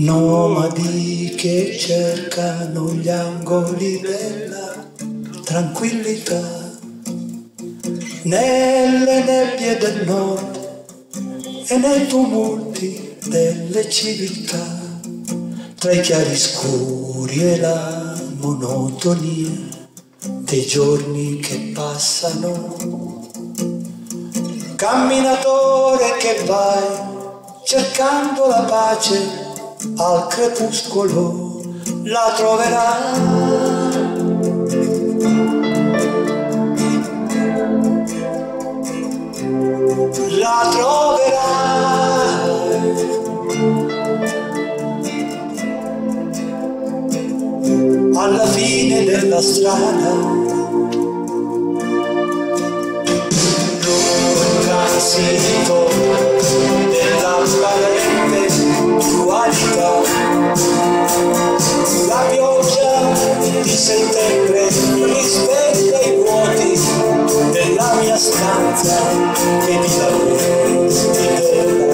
Nomadi che cercano gli angoli della tranquillità, nelle nebbie del nord e nei tumulti delle civiltà, tra i chiaroscuri e la monotonia dei giorni che passano. Camminatore che vai cercando la pace, al crepuscolo la troverai. La troverai. Alla fine della strada, transito dell'apparente dualità, la pioggia di settembre rispecchia i vuoti della mia stanza e di lamenti della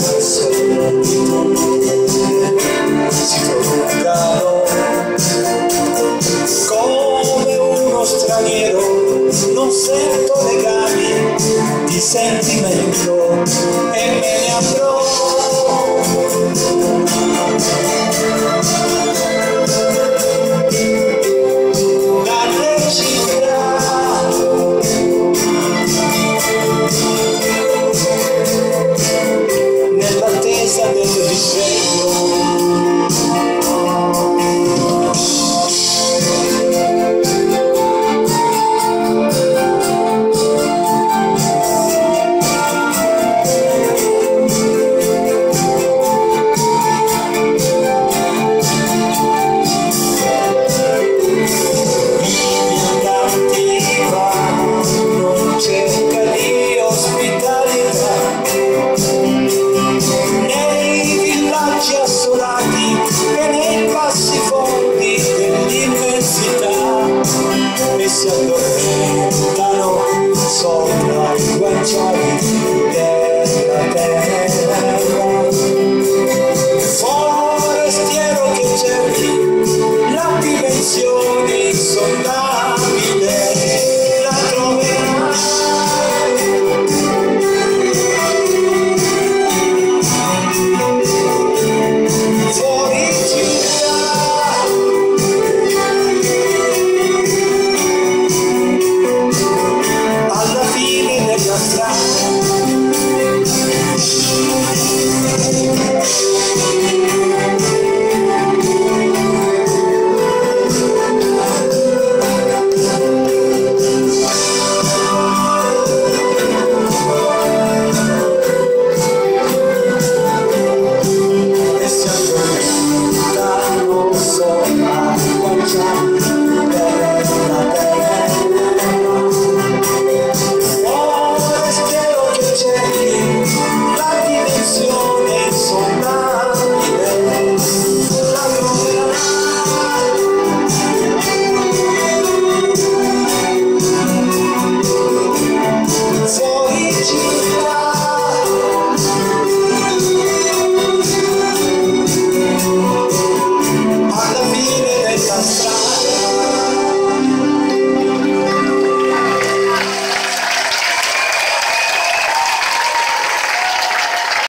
solitudine si toccano come uno straniero. Non sento legami di sentimento e me ne andrò. Dalle città nell'attesa del risveglio. E si addormenta